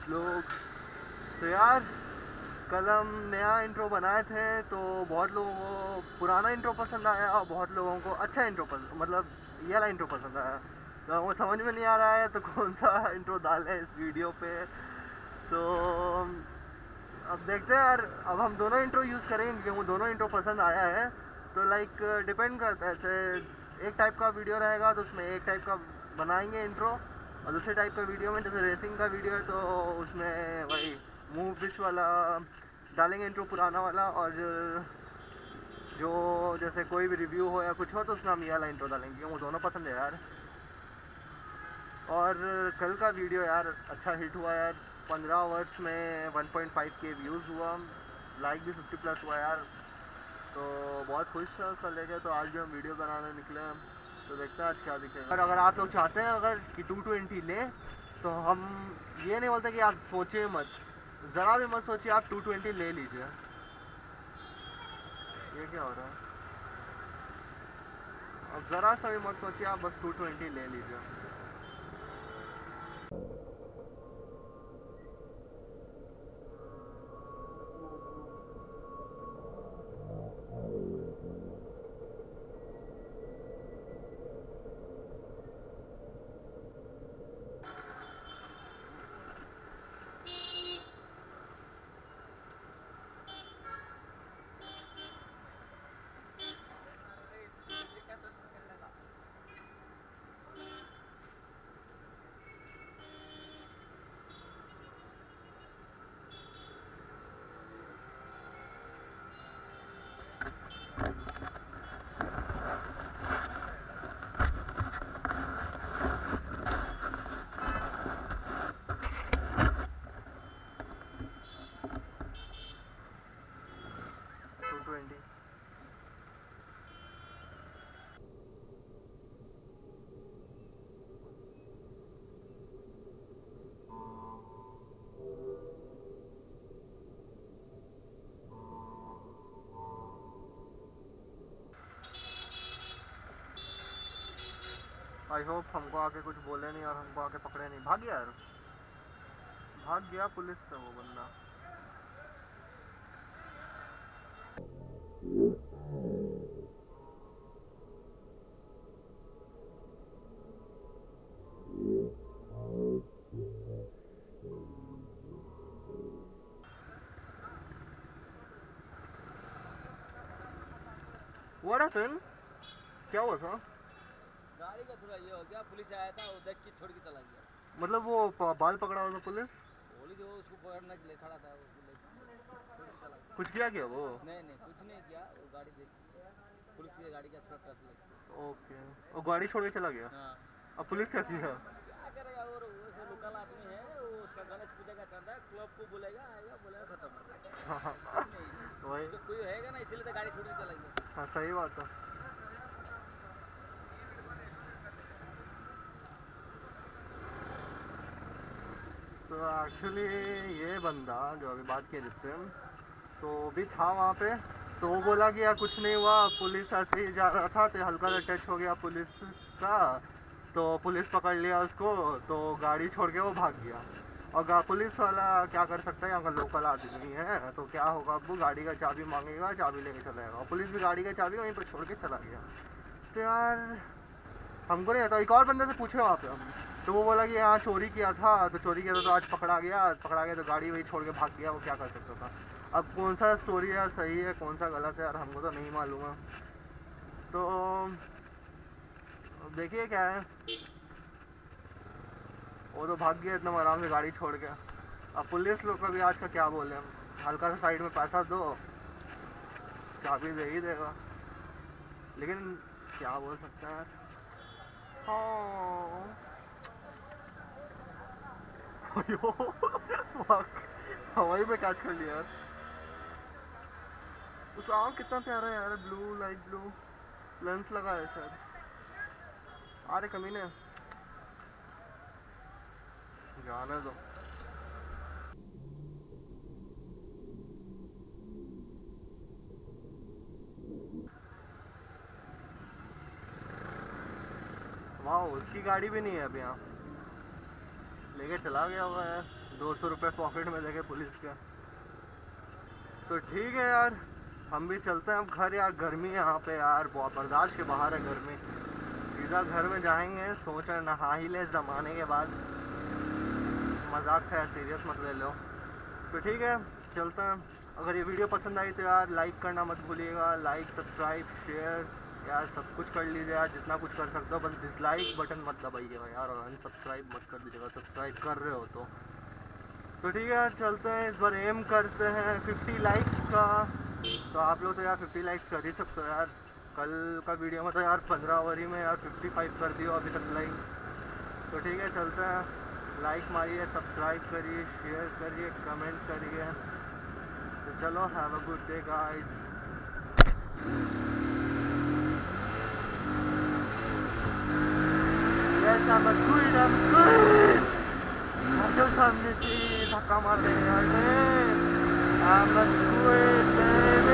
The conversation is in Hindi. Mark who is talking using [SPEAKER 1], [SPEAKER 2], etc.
[SPEAKER 1] लोग। तो यार कल हम नया इंट्रो बनाए थे तो बहुत लोगों को पुराना इंट्रो पसंद आया और बहुत लोगों को अच्छा इंट्रो पसंद मतलब ये वाला इंट्रो पसंद आया। तो वो समझ में नहीं आ रहा है तो कौन सा इंट्रो डालें इस वीडियो पे। तो अब देखते हैं यार, अब हम दोनों इंट्रो यूज़ करेंगे क्योंकि वो दोनों इंट्रो पसंद आया है। तो लाइक डिपेंड करता है, जैसे एक टाइप का वीडियो रहेगा तो उसमें एक टाइप का बनाएंगे इंट्रो, और दूसरे टाइप का वीडियो में जैसे रेसिंग का वीडियो है तो उसमें वही मूव विश वाला डालेंगे इंट्रो पुराना वाला। और जो जैसे कोई भी रिव्यू हो या कुछ हो तो उसमें हम ये वाला इंट्रो डालेंगे क्योंकि वो दोनों पसंद है यार। और कल का वीडियो यार अच्छा हिट हुआ यार, 15 आवर्स में 1.5 के व्यूज़ हुआ, लाइक भी 50 प्लस हुआ यार। तो बहुत खुश था उसका लेके, तो आज भी हम वीडियो बनाने निकले हैं। तो देखते हैं आज क्या दिखेगा। और अगर आप लोग चाहते हैं अगर कि 220 लें तो हम ये नहीं बोलते कि आप सोचिए मत, ज़रा भी मत सोचिए, आप 220 ले लीजिए। ये क्या हो रहा है? अब ज़रा सा भी मत सोचिए, आप बस 220 ले लीजिए। आई होप हमको आके कुछ बोले नहीं और हमको आके पकड़े नहीं। भाग गया यार, भाग गया पुलिस से वो बंदा। What happened? क्या हुआ था?
[SPEAKER 2] गाड़ी का थोड़ा ये हो गया, पुलिस आया था, वो देख के छोड़ के चला गया।
[SPEAKER 1] मतलब वो बाल पकड़ा हुआ था पुलिस?
[SPEAKER 2] पुलिस वो उसको पकड़ने के लिए खड़ा था, वो पुलिस छोड़ के चला गया।
[SPEAKER 1] कुछ किया क्या वो?
[SPEAKER 2] नहीं कुछ नहीं किया, वो गाड़ी देख पुलिस की गाड़ी का थोड़ा टच लग।
[SPEAKER 1] ओके, वो गाड़ी छोड़ के चला गया।
[SPEAKER 2] हाँ।
[SPEAKER 1] अब पुलिस क्या किया?
[SPEAKER 2] क्या करेगा, और वो ऐसे लोकल आदमी है, वो उसका गणेश पूजा का चंदा है, क्लब को बुलाएगा, आएगा, बोलेगा खत्म।
[SPEAKER 1] वही
[SPEAKER 2] तो कोई रहेगा ना, इसीलिए तो गाड़ी छोड़ के चला गया।
[SPEAKER 1] हाँ सही बात है। तो एक्चुअली ये बंदा जो अभी बात किया जिससे, तो भी था वहाँ पे। तो वो बोला कि यार कुछ नहीं हुआ, पुलिस ऐसे ही जा रहा था तो हल्का सा टच हो गया पुलिस का, तो पुलिस पकड़ लिया उसको, तो गाड़ी छोड़ के वो भाग गया। और पुलिस वाला क्या कर सकता है, अगर लोकल आदमी है तो क्या होगा, अब वो गाड़ी का चाबी मांगेगा, चाबी लेके चला जाएगा, पुलिस भी गाड़ी का चाबी वहीं पर छोड़ के चला गया। तो यार हमको नहीं आता, एक और बंदे से पूछे वहाँ पे हम, तो वो बोला कि हाँ चोरी किया था, तो चोरी किया था तो आज पकड़ा गया तो गाड़ी वही छोड़ के भाग गया, वो क्या कर सकता था। अब कौन सा स्टोरी है सही है कौन सा गलत है यार, हमको तो नहीं मालूम है। तो देखिए क्या है, वो तो भाग गया एकदम आराम से गाड़ी छोड़ के। अब पुलिस लोग का भी आज का क्या बोले हम, हल्का सा साइड में पैसा दो, चाबी दे ही देगा, लेकिन क्या बोल सकते हैं यार। हाँ हवाई में कैच कर लिया यार। उसका आँख कितना प्यारा है यार, ब्लू लाइट ब्लू लेंस लगा है शायद। अरे कमीने जाने दो। वाह उसकी गाड़ी भी नहीं है अब यहाँ, लेके चला गया होगा यार, 200 रुपये पॉकेट में देखे पुलिस के। तो ठीक है यार, हम भी चलते हैं अब घर यार। गर्मी है यहाँ पे यार, बहुत बर्दाश्त के बाहर है गर्मी। सीधा घर में जाएंगे, सोच रहे नहा ही ले ज़माने के बाद। मजाक है, सीरियस मत ले लो। तो ठीक है चलते हैं। अगर ये वीडियो पसंद आई तो यार लाइक करना मत भूलिएगा। लाइक, सब्सक्राइब, शेयर यार सब कुछ कर लीजिए यार, जितना कुछ कर सकते हो। बस डिसलाइक बटन मत दबाइएगा यार, और अनसब्सक्राइब मत कर दीजिएगा सब्सक्राइब कर रहे हो तो ठीक है यार चलते हैं। इस बार एम करते हैं 50 लाइक्स का। तो आप लोग तो यार 50 लाइक्स कर ही सकते हो यार। कल का वीडियो में तो यार 15 ओवर में यार 55 कर दियो अभी तक लाइक। तो ठीक है चलते हैं, लाइक मारिए, सब्सक्राइब करिए, शेयर करिए, कमेंट करिए। तो चलो, have a good day guys. Yes, I'm a squid, I'm squid! जो सामने से धक्का मार देने वाले I'm a squid, baby!